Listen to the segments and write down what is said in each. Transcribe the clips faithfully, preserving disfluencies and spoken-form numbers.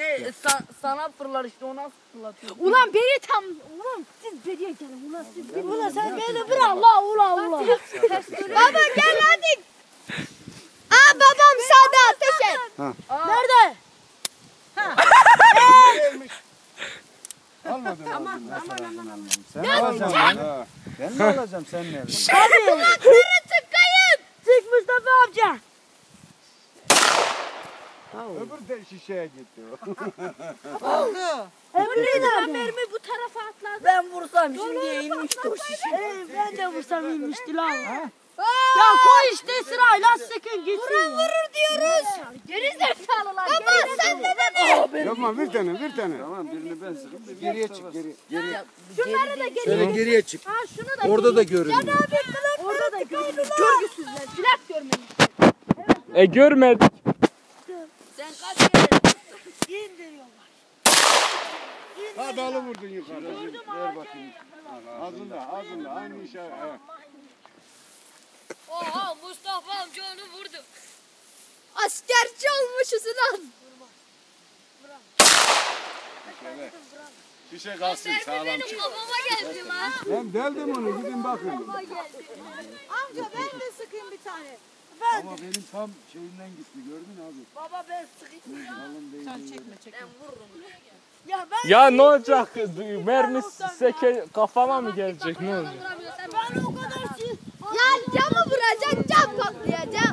Şey sa sana fırlar işte o nasıl fırlatıyor? Ulan beni tam ulan siz beriye gelin ulan siz beni. Ulan sen beni bırak la ulan ulan. Baba gel hadi. Aa babam sağda ateş et. Ha. Nerede? Ha. Almadım. Aman aman aman. Sen alacaksın. Ben mi alacağım sen ne? Hadi. Kulakları tıkayın. Çık Mustafa amca. Öbür de şişeye gitti o. Oldu. Emre de mermi bu tarafa atladı. Ben vursam şimdiye inmişti o şişe. Ee, ben de vursam inmişti lan. Ya koy işte sırayla sıkın gitsin. Vuran vurur diyoruz. Geri zekalılar. Baba sen ne dedin? Yapma bir tane bir tane. Tamam birini ben sıkayım. Geriye çık geri. Geri. Şunları da geri. Şöyle geriye çık. Ha şunu da Orada da geri. görünüyor. Can abi orada da görünüyor. Görgüsüzler. Silah görmemiş. E görmedik. Sen kaç kere? İndiriyorlar. Ha dalı vurdun yukarı. Ver bakayım. Ağzında ağzında aynı işaret. Evet. Oha Mustafa amca onu vurdu. Askerci olmuşuz lan. Şöyle. Şişe kalsın sağlam Benim çık. kafama geldi lan. Ben deldim onu gidin bakın. Amca ben de sıkayım bir tane. Ama benim tam şeyinden gitti gördün abi. Baba ben sıkayım. Alın değil. Sen çekme çekme. Ben vururum. Ya ben Ya ne olacak? Mermi seke kafama mı gelecek? Ne olacak? ben o kadar şey. Ya camı vuracak cam patlayacak.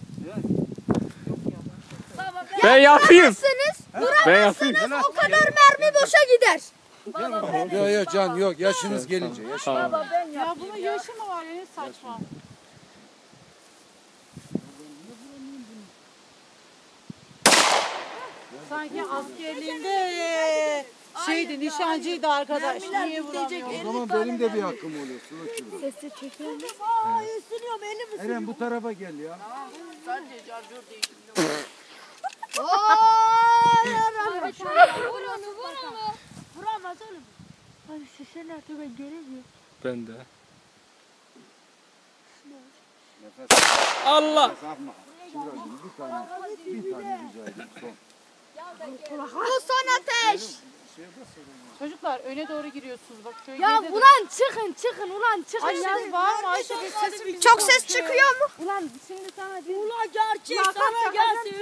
Ben yapayım. Vuramazsınız. Ben yapayım. O kadar mermi boşa gider. Yok yok can yok yaşınız gelince. Yaş. Tamam. Ya bunun yaşı mı var ya ne saçma. Sanki askerliğinde şeydi nişancıydı arkadaş. Niye vuramıyor? O zaman benim de bir hakkım oluyor. Su açıyorum. Sesi çekiyor mu? Aa ısınıyorum elim ısınıyor. Eren bu tarafa gel ya. Sadece şarjör değiştiriyorum. Ay yarabbim. Vur onu vur onu. Vuramaz oğlum. Ay şişe nerede ben göremiyorum. Ben de. Nefes Allah. nefes alma. Şuracığım bir tane. Bir tane rica edeyim son. Bu son ateş. Çocuklar öne doğru giriyorsunuz bak şöyle. Ya geride ulan çıkın çıkın ulan çıkın. Ay yaz var mı Ayşe bir sesim. Çok ses çıkıyor mu? Ulan şimdi sana bir... Ulan gerçek sana gelsin.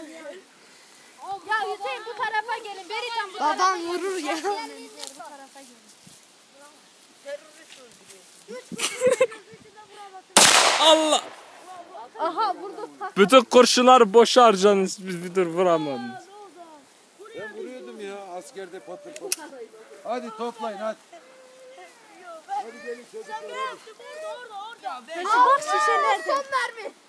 Ya Hüseyin bu tarafa gelin. Berican bu tarafa. Babam vurur ya. Allah. Aha burada Bütün kurşunlar boşa harcanız. Biz bir dur vuramadınız. Ben vuruyordum ya askerde patır patır. Hadi toplayın hadi. Hadi gelin çocuklar. Aa, bak şişe nerede? Son mermi.